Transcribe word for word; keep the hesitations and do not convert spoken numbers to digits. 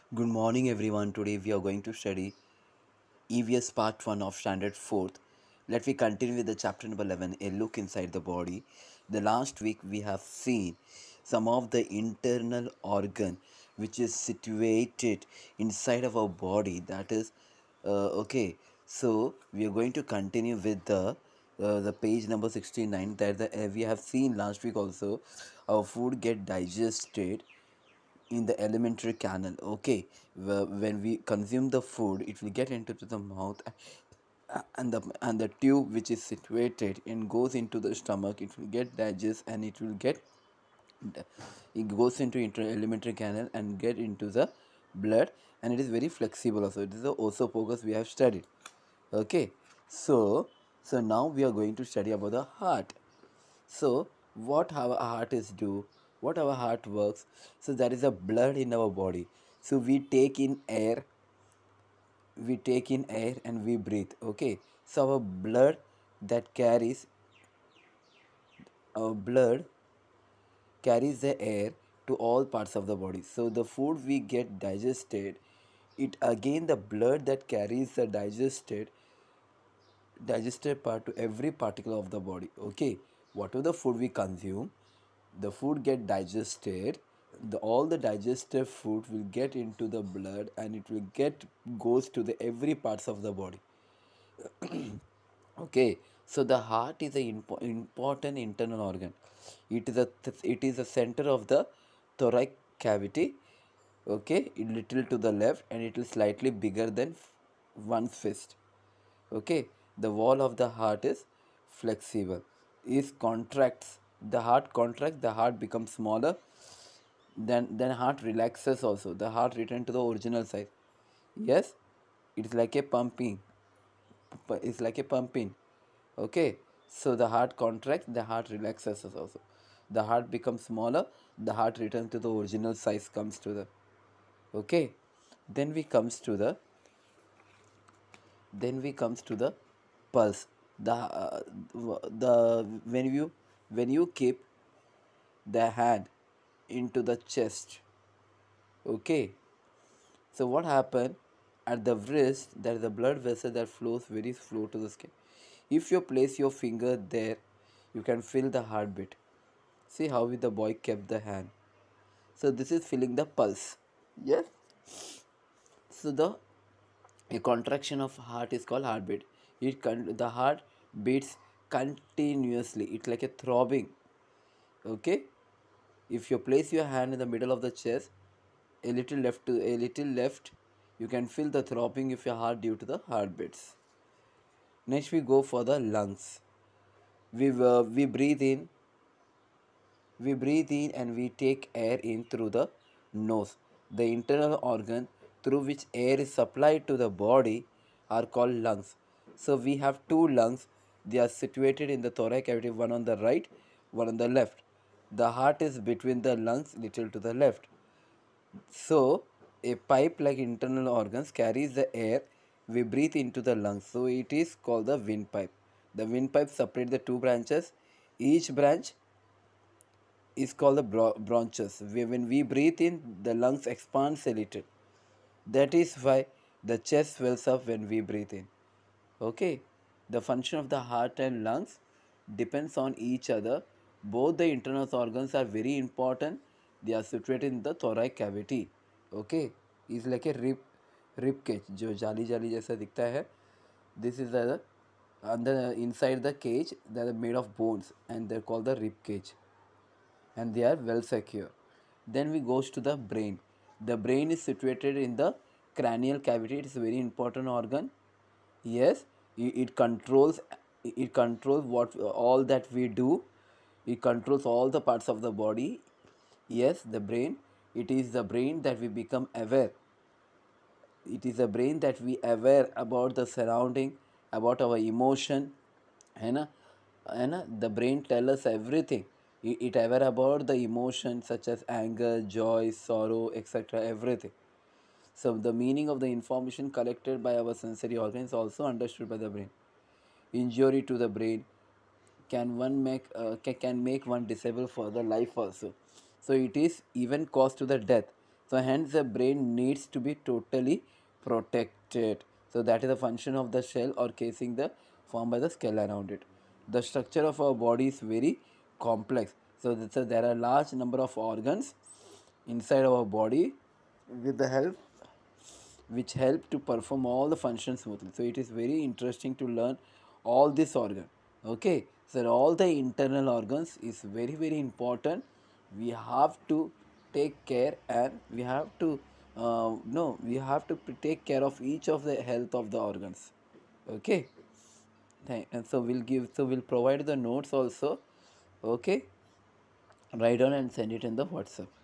Good morning, everyone. Today we are going to study E V S Part one of Standard fourth. Let me continue with the chapter number eleven, A Look Inside the Body. The last week we have seen some of the internal organ which is situated inside of our body. That is, uh, okay. So we are going to continue with the uh, the page number sixty-nine that the, uh, we have seen last week also. Our food get digested in the alimentary canal. Okay, when we consume the food, it will get into the mouth, uh, and the and the tube which is situated and goes into the stomach. It will get digest and it will get it goes into inter alimentary canal and get into the blood, and it is very flexible also. It is the oesophagus we have studied. Okay, so so now we are going to study about the heart. So, what our heart is do, what our heart works. So there is a blood in our body. So we take in air, we take in air and we breathe. Okay. So our blood that carries our blood carries the air to all parts of the body. So the food we get digested, it again the blood that carries the digested digested part to every particle of the body. Okay, whatever the food we consume, the food get digested, the all the digested food will get into the blood and it will get goes to the every parts of the body. Okay, so the heart is a impo- important internal organ. It is a th- it is a center of the thoracic cavity. Okay, it little to the left and it is slightly bigger than f- one's fist. Okay, the wall of the heart is flexible, is contracts, the heart contracts, the heart becomes smaller, then then heart relaxes also, the heart return to the original size. Yes, it's like a pumping, pu- it's like a pumping. Okay, so the heart contracts, the heart relaxes also, the heart becomes smaller, the heart returns to the original size, comes to the. Okay, then we comes to the then we comes to the pulse. The uh, the when you when you keep the hand into the chest. Okay, so what happened at the wrist, there is a blood vessel that flows very slow to the skin. If you place your finger there, you can feel the heartbeat. See how the boy kept the hand. So this is feeling the pulse. Yes, so the a contraction of heart is called heartbeat. It con- the heart beats continuously. It's like a throbbing. Okay, if you place your hand in the middle of the chest, a little left to a little left, you can feel the throbbing of your heart due to the heartbeats. Next, we go for the lungs. We uh, we breathe in, we breathe in, and we take air in through the nose. The internal organ through which air is supplied to the body are called lungs. So we have two lungs. They are situated in the thoracic cavity, one on the right, one on the left. The heart is between the lungs, little to the left. So, a pipe like internal organs carries the air we breathe into the lungs. So, it is called the windpipe. The windpipe separates the two branches. Each branch is called the bro- bronchus. We- When we breathe in, the lungs expands a little. That is why the chest swells up when we breathe in. Okay, the function of the heart and lungs depends on each other. Both the internal organs are very important. They are situated in the thoracic cavity. Okay, is like a rib rib cage जो जाली जाली जैसा दिखता है. This is the under inside the cage. They are made of bones and they're called the rib cage, and they are well secure. Then we goes to the brain. The brain is situated in the cranial cavity. It is a very important organ. Yes, it, it controls it controls what all that we do. It controls all the parts of the body. Yes, the brain. It is the brain that we become aware. It is the brain that we aware about the surrounding, about our emotion, है ना है ना the brain tell us everything. It, it aware about the emotions such as anger, joy, sorrow, etc., everything. So the meaning of the information collected by our sensory organs is also understood by the brain. Injury to the brain can one make uh, can make one disabled for the life also. So it is even cause to the death. So hence the brain needs to be totally protected. So that is the function of the shell or casing the formed by the skull around it. The structure of our body is very complex. So, th- so there are large number of organs inside our body with the help which help to perform all the functions smoothly. So it is very interesting to learn all this organ. Okay, so all the internal organs is very very important. We have to take care and we have to uh, no we have to p- take care of each of the health of the organs. Okay, Thank, and so we'll give so we'll provide the notes also. Okay, write down and send it in the WhatsApp.